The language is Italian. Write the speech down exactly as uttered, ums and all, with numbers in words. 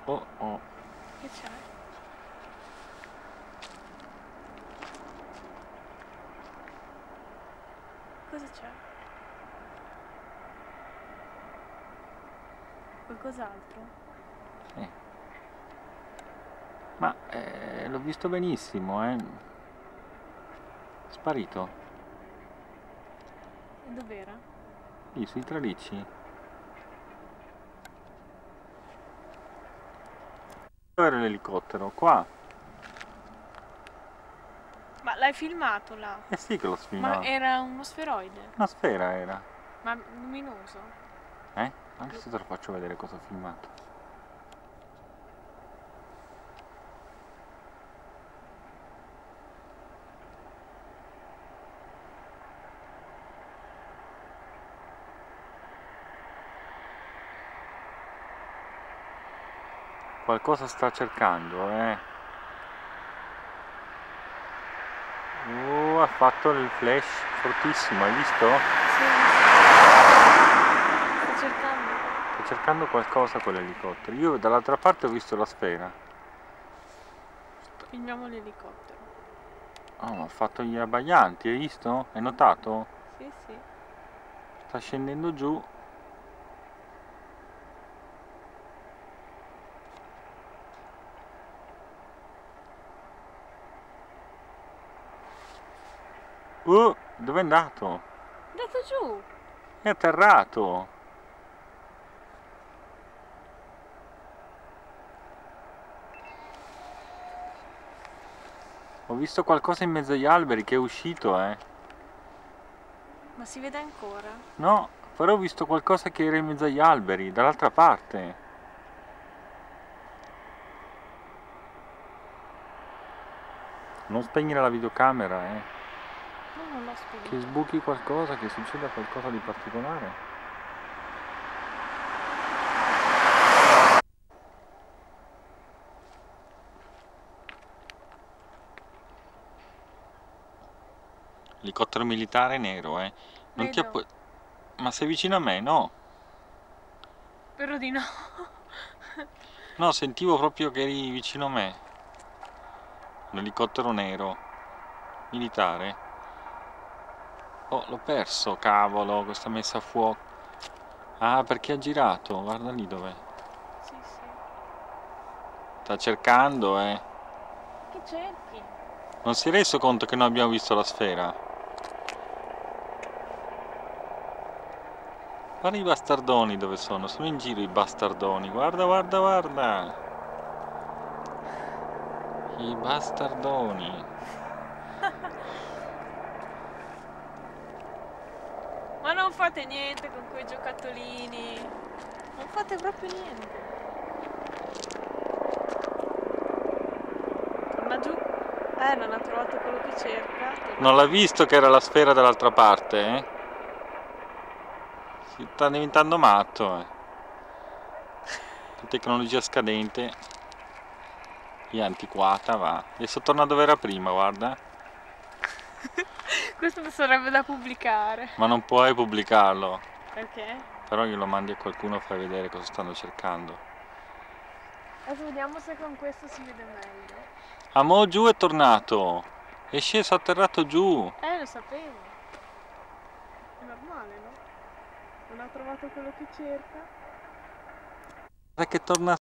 Oh oh. Che c'è? Cosa c'è? Qualcos'altro? Sì. Ma eh, l'ho visto benissimo, eh. Sparito. E dov'era? Lì, sui tralicci. Dove era l'elicottero? Qua. Ma l'hai filmato là? Eh sì che l'ho Ma sfilmato. era uno sferoide? Una sfera era. Ma luminoso? Eh? Anche se te lo faccio vedere cosa ho filmato. Qualcosa sta cercando, eh. Uh, ha fatto il flash fortissimo, hai visto? Sì. Sto cercando. Sta cercando qualcosa con l'elicottero. Io dall'altra parte ho visto la sfera. Filmiamo l'elicottero. Oh, ma ha fatto gli abbaglianti, hai visto? Hai notato? Sì, sì. Sta scendendo giù. Uh, dove è andato? È andato giù. È atterrato. Ho visto qualcosa in mezzo agli alberi che è uscito, eh. Ma si vede ancora? No, però ho visto qualcosa che era in mezzo agli alberi, dall'altra parte. Non spegnere la videocamera, eh. No, non l'ho spento. Che sbuchi qualcosa, che succeda qualcosa di particolare. Elicottero militare nero, eh. Non ti Vedo. Ma sei vicino a me, no? Spero di no. No, sentivo proprio che eri vicino a me. Un elicottero nero. Militare. Oh, l'ho perso, cavolo, questa messa a fuoco. Ah, perché ha girato? Guarda lì dov'è. Sì, sì. Sta cercando, eh. Che cerchi? Non si è reso conto che non abbiamo visto la sfera? Guarda i bastardoni dove sono, sono in giro i bastardoni, guarda, guarda, guarda! I bastardoni! Ma non fate niente con quei giocattolini. Non fate proprio niente. Torna giù. Eh, non ha trovato quello che cerca. Torna Non giù. l'ha visto che era la sfera dall'altra parte, eh? Si sta diventando matto, eh. Tecnologia scadente e antiquata, va. Adesso torna dove era prima, guarda. Questo sarebbe da pubblicare. Ma non puoi pubblicarlo. Perché? Però glielo mandi a qualcuno e fai vedere cosa stanno cercando. Adesso vediamo se con questo si vede meglio. Ah, mo giù è tornato. È sceso, è atterrato giù. Eh, lo sapevo. È normale, no? Non ha trovato quello che cerca. Guarda che torna